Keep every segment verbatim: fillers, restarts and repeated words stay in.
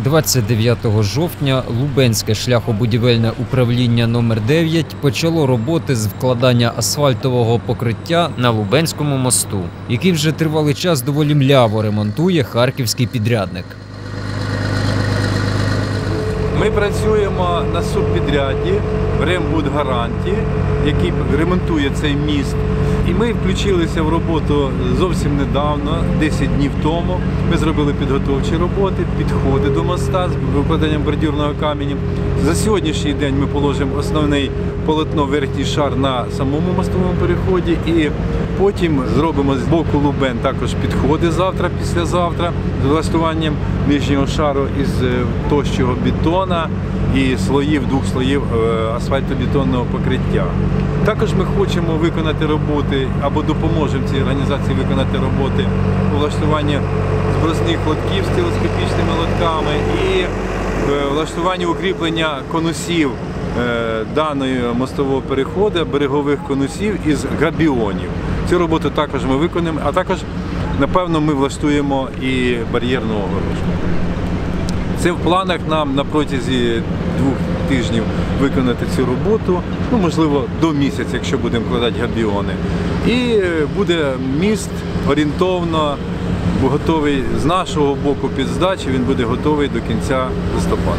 двадцять дев'ятого жовтня Лубенське шляхобудівельне управління номер дев'ять почало роботи з вкладання асфальтового покриття на Лубенському мосту, який вже тривалий час доволі мляво ремонтує харківський підрядник. Ми працюємо на субпідряді «Рембудгаранті», який ремонтує цей міст. І ми включилися в роботу зовсім недавно, десять днів тому. Ми зробили підготовчі роботи, підходи до моста з викладанням бордюрного каменю. За сьогоднішній день ми положимо основний полотно, верхній шар на самому мостовому переході. І потім зробимо з боку Лубен також підходи завтра, післязавтра, з влаштуванням нижнього шару із товщого бетона і слоїв, двох слоїв асфальтобетонного покриття. Також ми хочемо виконати роботи, або допоможемо цій організації виконати роботи у влаштуванні збросних лотків з телескопічними лотками і влаштуванні укріплення конусів даної мостового переходу, берегових конусів із габіонів. Цю роботу також ми виконуємо, а також, напевно, ми влаштуємо і бар'єрну огорожу. Це в планах нам на протязі двох тижнів виконати цю роботу, ну, можливо, до місяця, якщо будемо вкладати габіони. І буде міст орієнтовно готовий з нашого боку під здачі, він буде готовий до кінця листопада.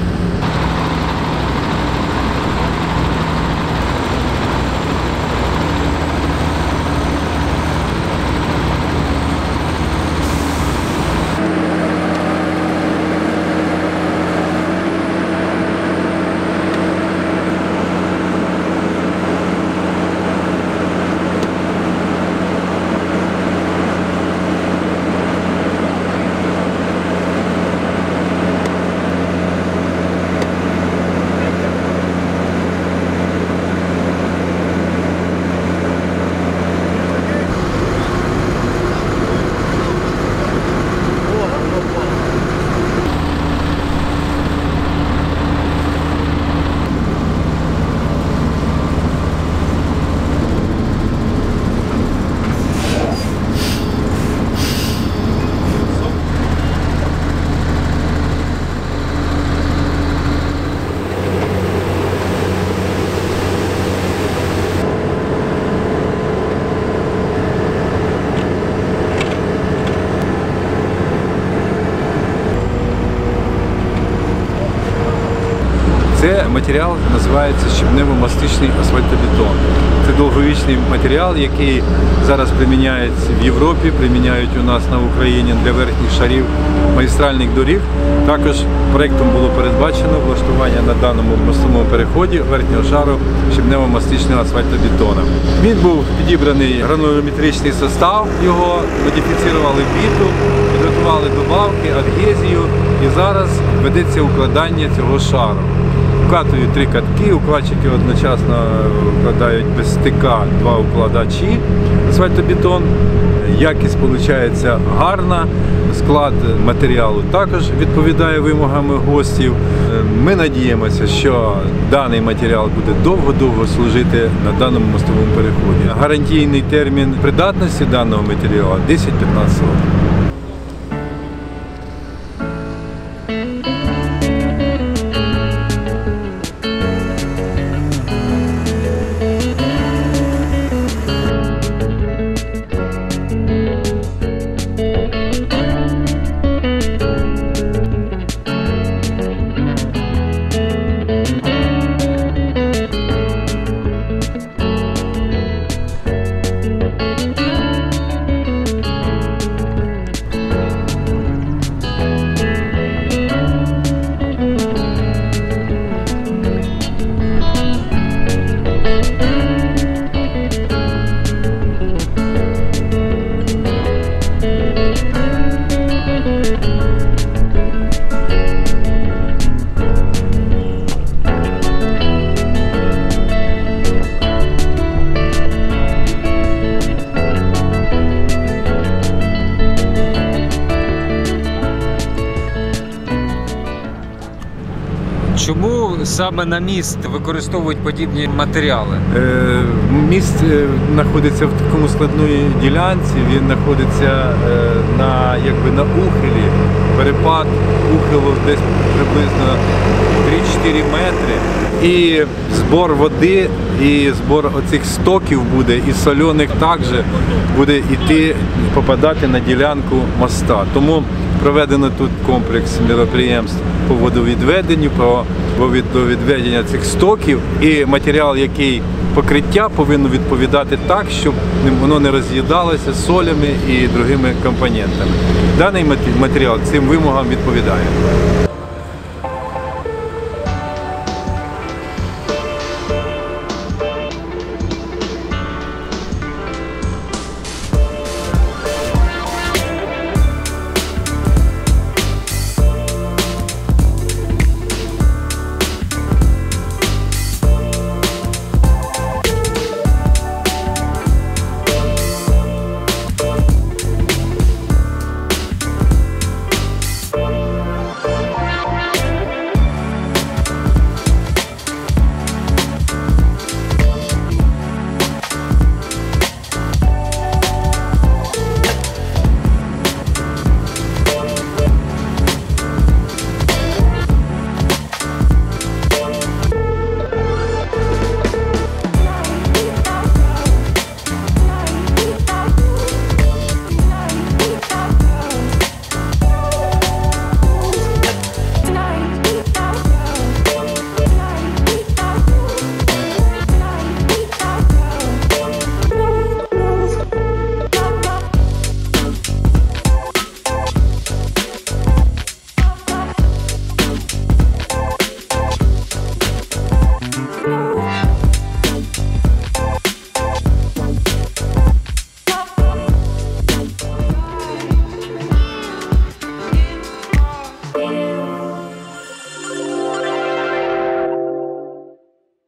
Це матеріал називається щебнево-мастичний асфальтобетон. Це довговічний матеріал, який зараз приміняється в Європі, приміняють у нас на Україні для верхніх шарів магістральних доріг. Також проєктом було передбачено влаштування на даному мостовому переході верхнього шару щебнево-мастичного асфальтобетону. Він був підібраний гранулометричний состав, його модифіцірували бітум, підготували добавки, адгезію і зараз ведеться укладання цього шару. Вкатують три катки, укладчики одночасно вкладають без стика два укладачі асфальтобетон. Якість виходить гарна, склад матеріалу також відповідає вимогам гостів. Ми надіємося, що даний матеріал буде довго-довго служити на даному мостовому переході. Гарантійний термін придатності даного матеріалу десять-п'ятнадцять років. Чому саме на міст використовують подібні матеріали? Міст знаходиться в такому складній ділянці, він знаходиться на, якби, на ухилі перепад ухилу десь приблизно три-чотири метри. І збор води, і збор оцих стоків буде, і соляних також буде йти, попадати на ділянку моста. Тому проведено тут комплекс міроприємств по водовідведенню, по водовідведення цих стоків, і матеріал, який покриття, повинно відповідати так, щоб воно не роз'їдалося солями і другими компонентами. Даний матеріал цим вимогам відповідає.